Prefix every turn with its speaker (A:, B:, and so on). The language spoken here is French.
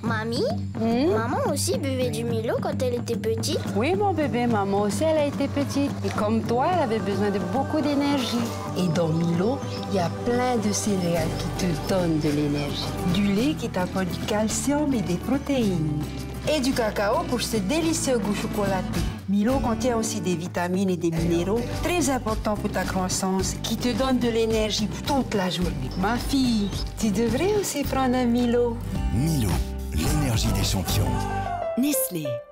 A: Mamie, maman aussi buvait du Milo quand elle était petite.
B: Oui, mon bébé, maman aussi, elle a été petite. Et comme toi, elle avait besoin de beaucoup d'énergie. Et dans Milo, il y a plein de céréales qui te donnent de l'énergie. Du lait qui t'apporte du calcium et des protéines. Et du cacao pour ce délicieux goût chocolaté. Milo contient aussi des vitamines et des minéraux très importants pour ta croissance, qui te donnent de l'énergie pour toute la journée. Ma fille, tu devrais aussi prendre un Milo.
C: Milo, l'énergie des champions.
D: Nestlé.